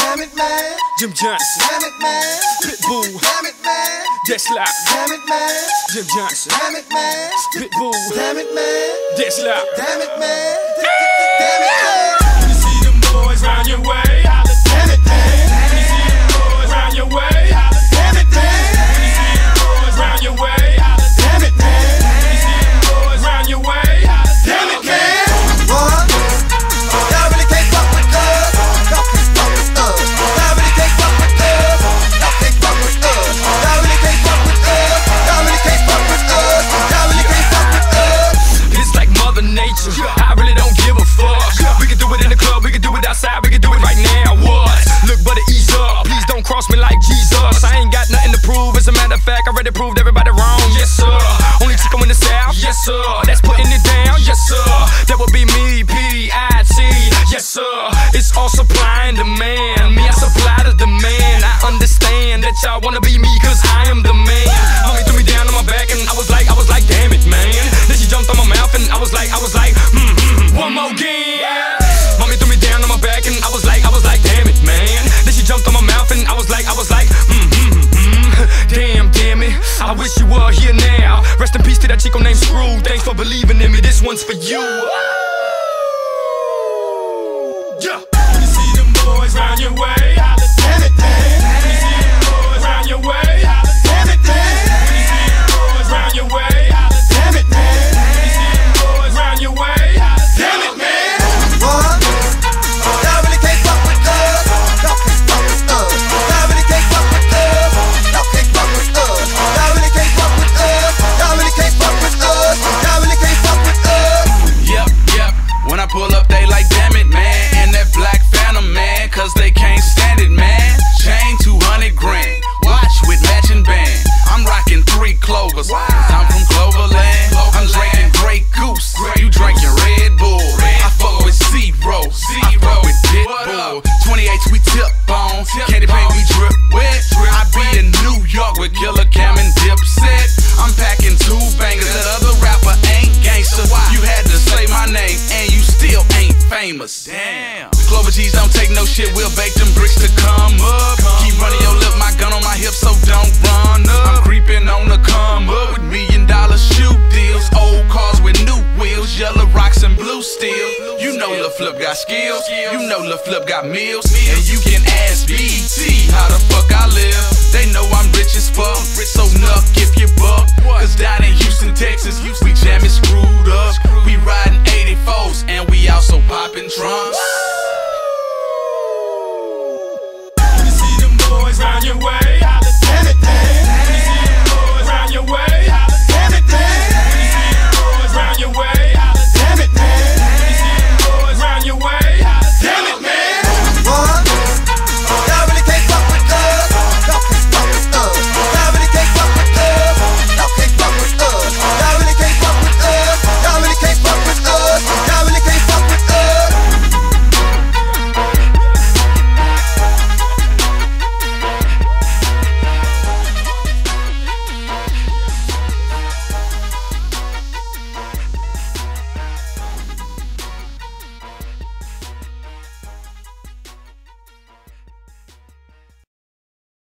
Damn it, man. Jim Johnson. Damn it, man. Pitbull. Damn it, man. That's loud. Damn it, man. Jim Johnson. Damn it, man. Pitbull. Damn it, man. That's loud. Damn it, man. Damn it, man. When you see them boys round your way, holla, Damn it, man. when you see them boys round your way, holla, Damn it, man. when you see them boys round your way, holla, Damn it, man. when you see them boys round your way, holla, Damn it, man. What? Y'all really can't fuck with us. Y'all can't fuck with us. Y'all really can't fuck with us. Y'all can't fuck with us. Y'all really can't fuck with us. Y'all really can't fuck with us. Y'all really can't fuck with us. It's like Mother Nature. I really don't give a fuck. We can do it in the club, we can do it outside, we can do it right now. What? Look, buddy, ease up. Please don't cross me like Jesus. I ain't got nothing to prove. As a matter of fact, I already proved everybody wrong. Yes, sir. Only chico in the South. Yes, sir. That's putting it down. Yes, sir. That would be me, P-I-T. Yes, sir. It's all supply and demand. Me, I supply the demand. I understand that y'all wanna be me, cause I am the man. Mommy threw me down on my back and I was like, damn it, man. Then she jumped on my mouth and I was like, one more again. Mommy threw me down on my back and I was like, damn it, man. Then she jumped on my mouth and I was like, damn it. I wish you were here now. Rest in peace to that chico named Screw. Thanks for believing in me. This one's for you. Yeah. When you see them boys round your way, holla, Damn it, man. when you see them boys round your way, holla, Damn it, man. when you see them boys round your way, holla, Damn it, man. when you see them boys round your way, holla, Damn it, man. What? Y'all really can't fuck with us. Y'all can't fuck with us. Y'all really can't fuck with us. Y'all can't fuck with us. Y'all really can't fuck with us. Y'all really can't fuck with us. Y'all really can't fuck with us. Yep. When I pull up, they like, damn it, man. And that black Phantom, man, cause they can't stand it, man. Chain 200 grand. Watch with matching band. I'm rocking 3 Clovers. I'm from Cloverland. I'm drinking Grey Goose. You drinking Red Bull. I fuck with Zero. I fuck with Pitbull. 28s we tip on. Candy paint we drip wet. I be in New York with Killer Cam and Dipset. I'm packing 2 bangers. That other rapper ain't gangster. You had to say my name and you still ain't famous. Damn. Clover G's don't take no shit. We'll bake them bricks to come up. Keep running your lip, my gun on my hip, so don't run up. I'm creeping on the come up with $1 million shoe deals. Old cars with new wheels, yellow rocks and blue steel. You know Lil Flip got skills. You know Lil Flip got meals. And you can ask BT how the fuck I live. They know I'm rich as fuck, so nuck if you buck. Cause down in Houston, Texas, we jamming screwed up. We riding 84s and we also popping trunks.